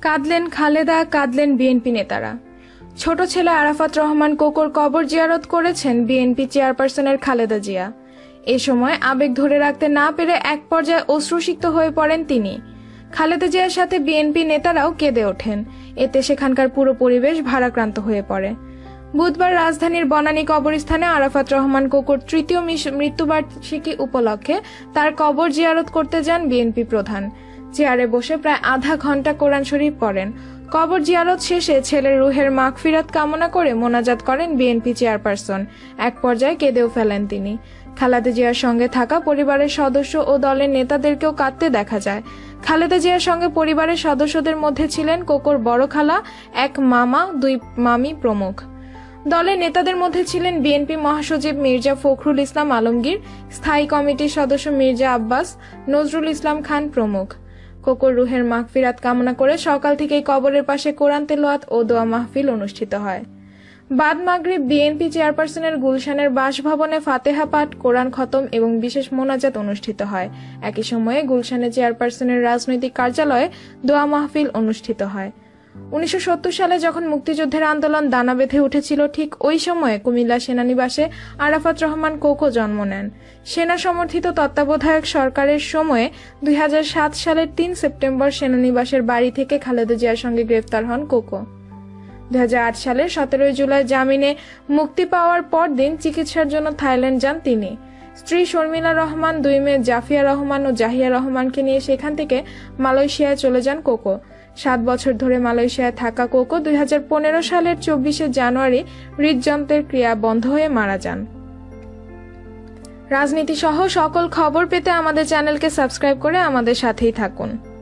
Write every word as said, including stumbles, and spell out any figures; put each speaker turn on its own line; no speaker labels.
কাঁদলেন Khaleda, কাঁদলেন BNP নেতারা। ছোট ছেলে আরাফাত রহমান কোকোর কবর জিয়ারত করেছেন বিএনপি চেয়ারপারসনের খালেদা জিয়া। এ সময় আবেগ ধরে রাখতে না পেরে এক পর্যায়ে অশ্রুসিক্ত হয়ে পড়েন তিনি। খালেদা জিয়ার সাথে বিএনপি নেতারাও কেঁদে ওঠেন। এতে সেখানকার পুরো পরিবেশ ভারাক্রান্ত হয়ে পড়ে। বুধবার রাজধানীর বনানী কবরস্থানে আরাফাত রহমান কোকোর তৃতীয় মৃত্যুবার্ষিকী উপলক্ষে তার কবর জিয়ারত করতে যান বিএনপি প্রধান। চেয়ারে বসে প্রায় আধা ঘন্টা কোরআন শরীফ পড়েন। কবর জিয়ারত শেষে ছেলের রুহের মাগফিরাত কামনা করে মোনাজাত করেন বিএনপি চেয়ারপারসন। এক পর্যায়ে কেঁদেও ফেলেন তিনি। খালেদা জিয়ার সঙ্গে থাকা পরিবারের সদস্য ও দলের নেতাদেরকেও কাঁদতে দেখা যায়। খালেদা জিয়ার সঙ্গে পরিবারের সদস্যদের মধ্যে ছিলেন কোকোর বড় খালা, এক মামা, দুই মামি প্রমুখ। দলের নেতাদের মধ্যে ছিলেন বিএনপি মহাসচিব মির্জা ফখরুল ইসলাম আলমগীর, স্থায়ী কমিটির সদস্য মির্জা আব্বাস, নজরুল ইসলাম খান প্রমুখ। কোকোর রুহের মাগফিরাত কামনা করে সকাল থেকেই কবরের পাশে কোরআন তেলাওয়াত ও দোয়া মাহফিল অনুষ্ঠিত হয়। বাদ মাগরিব বিএনপি চেয়ারপারসনের গুলশানের বাসভবনে ফাতেহা পাঠ, কোরআন খতম এবং বিশেষ মোনাজাত অনুষ্ঠিত হয়। একই সময়ে গুলশানে চেয়ারপারসনের রাজনৈতিক কার্যালয়ে দোয়া মাহফিল অনুষ্ঠিত হয়। উনিশশো সত্তর সালে যখন মুক্তিযুদ্ধের আন্দোলন দানা বেঁধে উঠেছিল, ঠিক ওই সময়ে কুমিল্লা সেনানিবাসে আরাফাত রহমান কোকো জন্ম নেন। সেনা সমর্থিত তত্ত্বাবধায়ক সরকারের সময়ে দুই হাজার সাত সালের তিন সেপ্টেম্বর সেনানিবাসের বাড়ি থেকে খালেদা জিয়ার সঙ্গে গ্রেফতার হন কোকো। দুই হাজার আট সালের সতেরোই জুলাই জামিনে মুক্তি পাওয়ার পর দিন চিকিৎসার জন্য থাইল্যান্ড যান তিনি। স্ত্রী শর্মিলা রহমান, দুই মেয়ে জাফিয়া রহমান ও জাহিয়া রহমানকে নিয়ে সেখান থেকে মালয়েশিয়ায় চলে যান কোকো। সাত বছর ধরে মালয়েশিয়ায় থাকা কোকো দুই হাজার পনেরো সালের চব্বিশে জানুয়ারি হৃদযন্ত্রের ক্রিয়া বন্ধ হয়ে মারা যান। রাজনীতি সহ সকল খবর পেতে আমাদের চ্যানেলকে সাবস্ক্রাইব করে আমাদের সাথেই থাকুন।